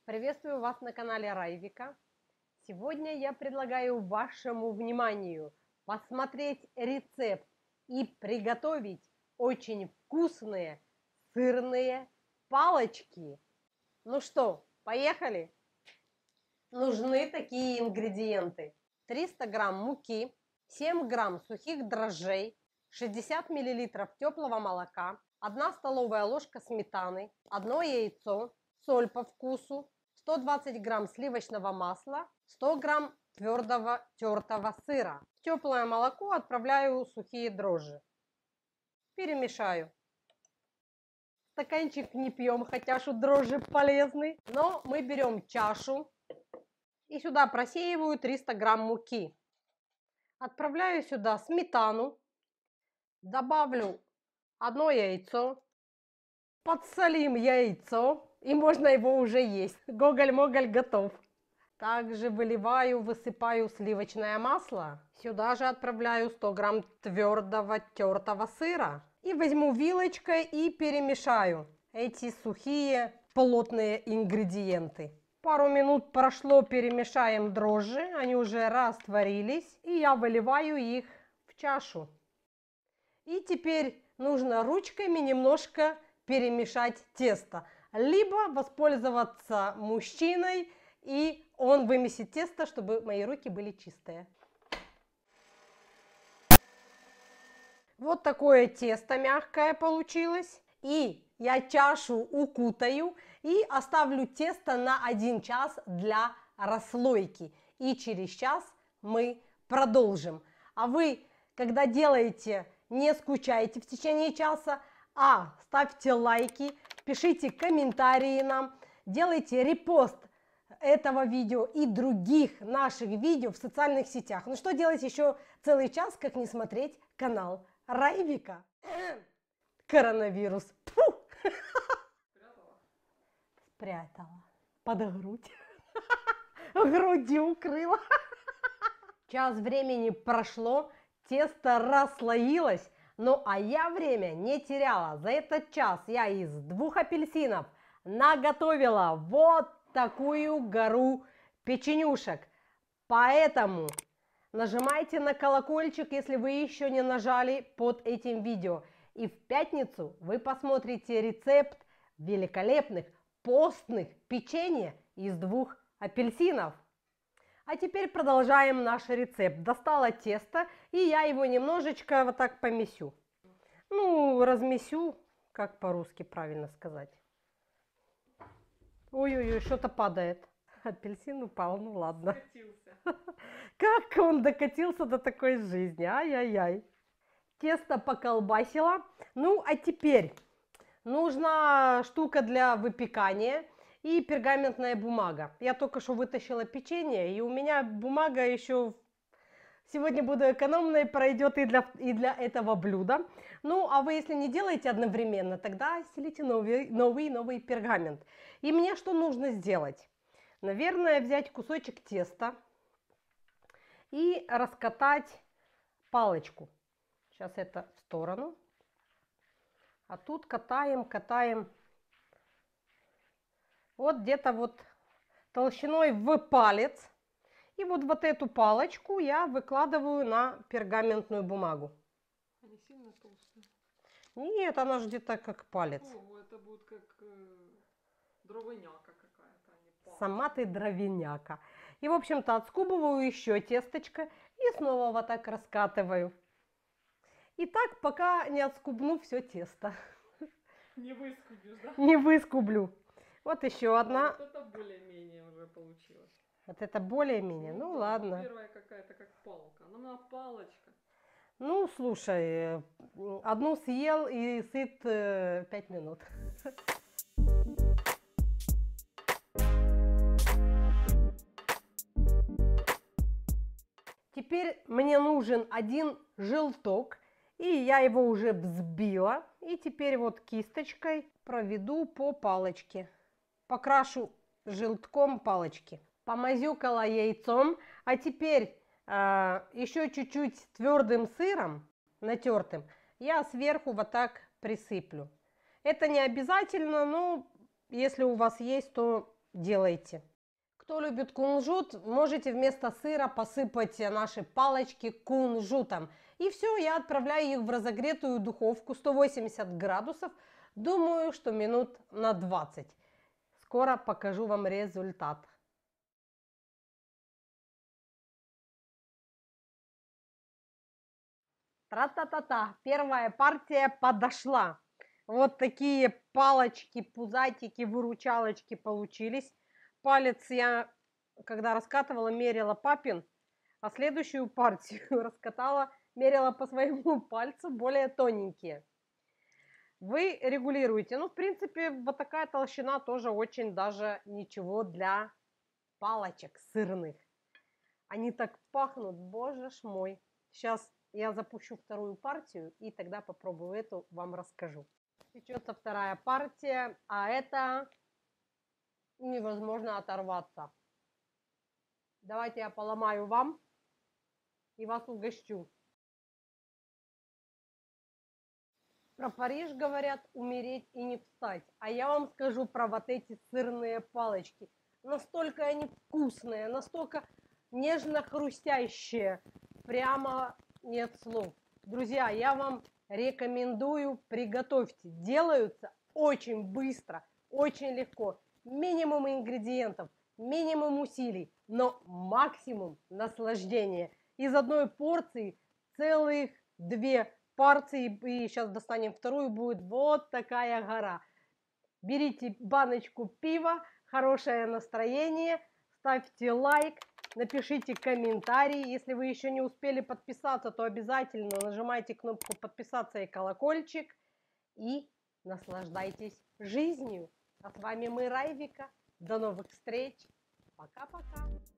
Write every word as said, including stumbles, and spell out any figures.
Приветствую вас на канале Райвика. Сегодня я предлагаю вашему вниманию посмотреть рецепт и приготовить очень вкусные сырные палочки. Ну что, поехали? Нужны такие ингредиенты: триста грамм муки, семь грамм сухих дрожжей, шестьдесят миллилитров теплого молока, одна столовая ложка сметаны, одно яйцо, соль по вкусу, сто двадцать грамм сливочного масла, сто грамм твердого тертого сыра. В теплое молоко отправляю сухие дрожжи. Перемешаю. Стаканчик не пьем, хотя что дрожжи полезны. Но мы берем чашу и сюда просеиваю триста грамм муки. Отправляю сюда сметану, добавлю одно яйцо, подсолим яйцо, и можно его уже есть. Гоголь-моголь готов. Также выливаю, высыпаю сливочное масло. Сюда же отправляю сто грамм твердого тертого сыра. И возьму вилочкой и перемешаю эти сухие плотные ингредиенты. Пару минут прошло, перемешаем дрожжи, они уже растворились. И я выливаю их в чашу. И теперь нужно ручками немножко перемешать тесто. Либо воспользоваться мужчиной, и он вымесит тесто, чтобы мои руки были чистые. Вот такое тесто мягкое получилось. И я чашу укутаю и оставлю тесто на один час для расслойки. И через час мы продолжим. А вы, когда делаете, не скучайте в течение часа, а ставьте лайки, пишите комментарии нам, делайте репост этого видео и других наших видео в социальных сетях. Ну что делать еще целый час, как не смотреть канал Райвика? Коронавирус. Фу! Спрятала? Спрятала. Под грудь. Грудью укрыла. Час времени прошло, тесто расслоилось, ну а я время не теряла. За этот час я из двух апельсинов наготовила вот такую гору печенюшек. Поэтому нажимайте на колокольчик, если вы еще не нажали под этим видео. И в пятницу вы посмотрите рецепт великолепных постных печенья из двух апельсинов. А теперь продолжаем наш рецепт. Достала тесто, и я его немножечко вот так помесю. Ну, размесю, как по-русски правильно сказать. Ой-ой-ой, что-то падает. Апельсин упал, ну ладно. Докатился. Как он докатился до такой жизни, ай-яй-яй. Тесто поколбасила. Ну, а теперь нужна штука для выпекания и пергаментная бумага. Я только что вытащила печенье, и у меня бумага еще... Сегодня буду экономной, пройдет и для, и для этого блюда. Ну, а вы, если не делаете одновременно, тогда стелите новый, новый, новый пергамент. И мне что нужно сделать? Наверное, взять кусочек теста и раскатать палочку. Сейчас это в сторону. А тут катаем, катаем. Вот где-то вот толщиной в палец. И вот, вот эту палочку я выкладываю на пергаментную бумагу. Они сильно толстые? Нет, она же где-то как палец. О, это будет как э, дровыняка какая-то, а не палка. Сама ты дровяняка. И, в общем-то, отскубываю еще тесточко и снова вот так раскатываю. И так, пока не отскубну все тесто. Не выскубишь, да? Не выскублю. Вот еще одна. Вот это более-менее уже получилось. Вот это более-менее. Ну, да, ладно. Первая какая-то как палка. Ну, она палочка. Ну, слушай, одну съел и сыт э, пять минут. Теперь мне нужен один желток, и я его уже взбила. И теперь вот кисточкой проведу по палочке. Покрашу желтком палочки. Помазюкала яйцом, а теперь э, еще чуть-чуть твердым сыром, натертым, я сверху вот так присыплю. Это не обязательно, но если у вас есть, то делайте. Кто любит кунжут, можете вместо сыра посыпать наши палочки кунжутом. И все, я отправляю их в разогретую духовку сто восемьдесят градусов. Думаю, что минут на двадцать. Скоро покажу вам результат. Тра-та-та-та, первая партия подошла. Вот такие палочки, пузатики, выручалочки получились. Палец я, когда раскатывала, мерила папин, а следующую партию раскатала, мерила по своему пальцу, более тоненькие. Вы регулируете. Ну, в принципе, вот такая толщина тоже очень даже ничего для палочек сырных. Они так пахнут, боже ж мой. Сейчас я запущу вторую партию, и тогда попробую эту, вам расскажу. Печется вторая партия, а это невозможно оторваться. Давайте я поломаю вам и вас угощу. Про Париж говорят умереть и не встать. А я вам скажу про вот эти сырные палочки. Настолько они вкусные, настолько нежно-хрустящие. Прямо нет слов. Друзья, я вам рекомендую, приготовьте. Делаются очень быстро, очень легко. Минимум ингредиентов, минимум усилий, но максимум наслаждения. Из одной порции целых две порции, и сейчас достанем вторую, будет вот такая гора. Берите баночку пива, хорошее настроение, ставьте лайк, напишите комментарий. Если вы еще не успели подписаться, то обязательно нажимайте кнопку подписаться и колокольчик. И наслаждайтесь жизнью. А с вами мы, Райвика. До новых встреч. Пока-пока.